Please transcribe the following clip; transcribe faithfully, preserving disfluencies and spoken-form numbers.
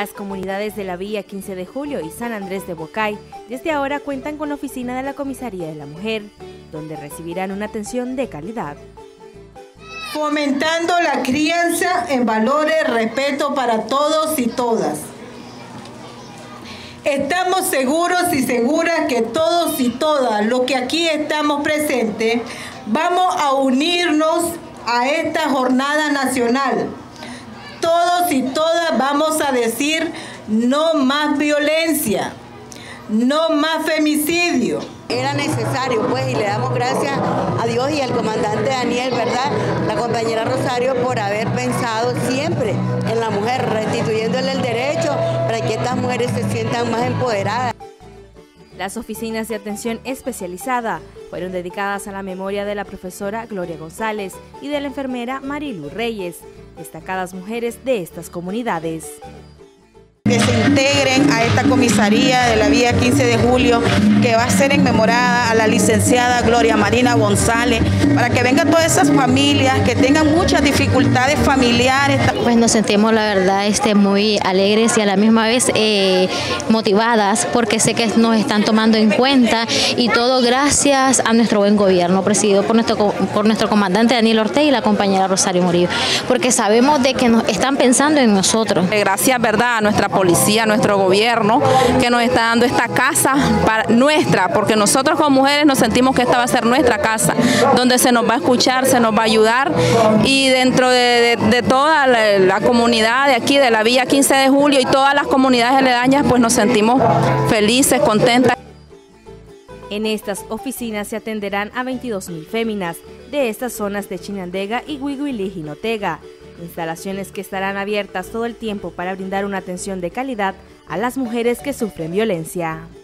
Las comunidades de la Villa quince de julio y San Andrés de Bocay desde ahora cuentan con la oficina de la Comisaría de la Mujer, donde recibirán una atención de calidad. Fomentando la crianza en valores, respeto para todos y todas. Estamos seguros y seguras que todos y todas los que aquí estamos presentes vamos a unirnos a esta jornada nacional. Todos y todas vamos a decir no más violencia, no más femicidio. Era necesario, pues, y le damos gracias a Dios y al comandante Daniel, ¿verdad?, la compañera Rosario, por haber pensado siempre en la mujer, restituyéndole el derecho para que estas mujeres se sientan más empoderadas. Las oficinas de atención especializada fueron dedicadas a la memoria de la profesora Gloria González y de la enfermera Marilu Reyes, destacadas mujeres de estas comunidades. Que se integren a esta comisaría de la Villa quince de julio, que va a ser enmemorada a la licenciada Gloria Marina González, para que vengan todas esas familias que tengan muchas dificultades familiares. Pues nos sentimos, la verdad, este, muy alegres y a la misma vez eh, motivadas, porque sé que nos están tomando en cuenta, y todo gracias a nuestro buen gobierno, presidido por nuestro, por nuestro comandante Daniel Ortega y la compañera Rosario Murillo, porque sabemos de que nos están pensando en nosotros. Gracias, verdad, a nuestra policía, a nuestro gobierno, que nos está dando esta casa para, nuestra, porque nosotros como mujeres nos sentimos que esta va a ser nuestra casa, donde se nos va a escuchar, se nos va a ayudar, y dentro de, de, de toda la, la comunidad de aquí, de la Villa quince de julio y todas las comunidades aledañas, pues nos sentimos felices, contentas. En estas oficinas se atenderán a veintidós mil féminas de estas zonas de Chinandega y Huihuilí Jinotega, instalaciones que estarán abiertas todo el tiempo para brindar una atención de calidad a las mujeres que sufren violencia.